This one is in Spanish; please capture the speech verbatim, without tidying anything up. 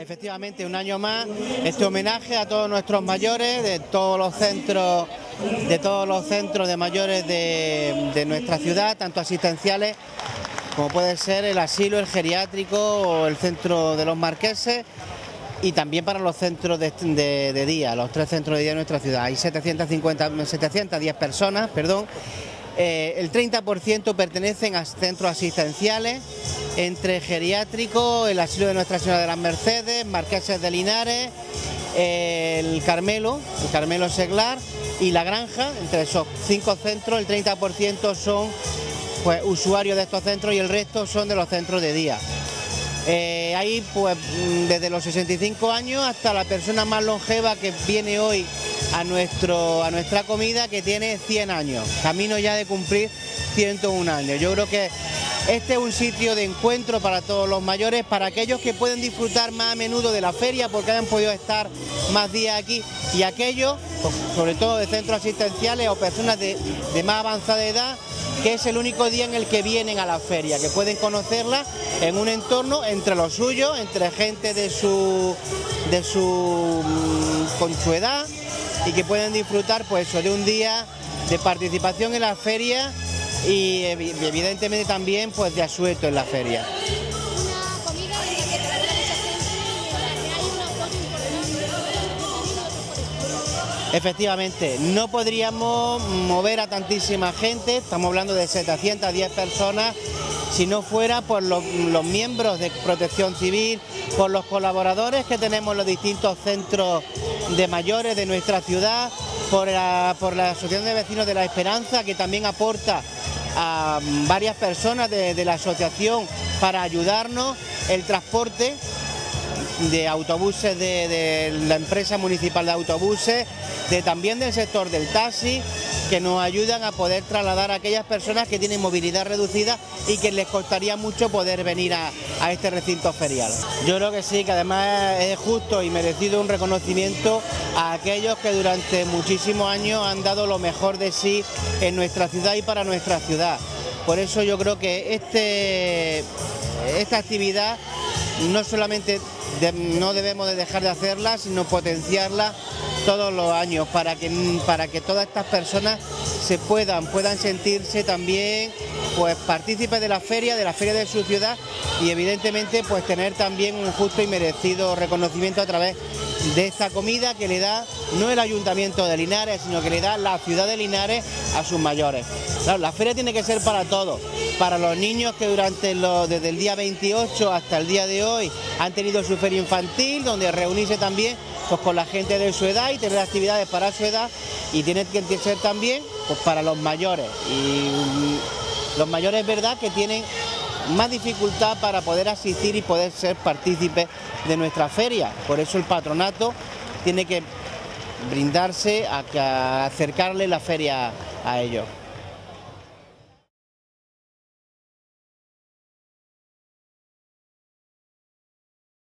Efectivamente, un año más, este homenaje a todos nuestros mayores de todos los centros, de todos los centros de mayores de, de nuestra ciudad, tanto asistenciales como puede ser el asilo, el geriátrico o el centro de los marqueses, y también para los centros de, de, de día, los tres centros de día de nuestra ciudad. Hay setecientas cincuenta, setecientas diez personas, perdón. Eh, el treinta por ciento pertenecen a centros asistenciales, entre geriátrico, el asilo de Nuestra Señora de las Mercedes, Marqueses de Linares, eh, el Carmelo, el Carmelo Seglar y La Granja. Entre esos cinco centros, el treinta por ciento son pues, usuarios de estos centros y el resto son de los centros de día. Eh, hay pues desde los sesenta y cinco años hasta la persona más longeva que viene hoy a, nuestro, a nuestra comida, que tiene cien años, camino ya de cumplir ciento un años. Yo creo que este es un sitio de encuentro para todos los mayores, para aquellos que pueden disfrutar más a menudo de la feria porque han podido estar más días aquí, y aquellos, sobre todo de centros asistenciales o personas de, de más avanzada edad, que es el único día en el que vienen a la feria, que pueden conocerla en un entorno entre los suyos, entre gente de su, de su, con su edad, y que pueden disfrutar pues eso, de un día de participación en la feria y evidentemente también pues de asueto en la feria. Efectivamente, no podríamos mover a tantísima gente, estamos hablando de setecientas diez personas, si no fuera por los, los miembros de Protección Civil, por los colaboradores que tenemos en los distintos centros de mayores de nuestra ciudad, por la, por la Asociación de Vecinos de la Esperanza, que también aporta a varias personas de, de la asociación para ayudarnos, el transporte de autobuses de, de la empresa municipal de autobuses, de también del sector del taxi, que nos ayudan a poder trasladar a aquellas personas que tienen movilidad reducida y que les costaría mucho poder venir a, a este recinto ferial. Yo creo que sí, que además es justo y merecido un reconocimiento a aquellos que durante muchísimos años han dado lo mejor de sí en nuestra ciudad y para nuestra ciudad. Por eso yo creo que este, esta actividad no solamente de, no debemos de dejar de hacerla, sino potenciarla todos los años para que, para que todas estas personas se puedan, puedan sentirse también pues partícipes de la feria, de la feria de su ciudad, y evidentemente pues tener también un justo y merecido reconocimiento a través de esta comida que le da no el Ayuntamiento de Linares, sino que le da la ciudad de Linares a sus mayores. Claro, la feria tiene que ser para todos, para los niños que durante los, desde el día veintiocho hasta el día de hoy han tenido su feria infantil, donde reunirse también pues, con la gente de su edad y tener actividades para su edad, y tiene que ser también pues, para los mayores. Y los mayores es verdad que tienen más dificultad para poder asistir y poder ser partícipes de nuestra feria. Por eso el patronato tiene que brindarse a, a acercarle la feria a ellos.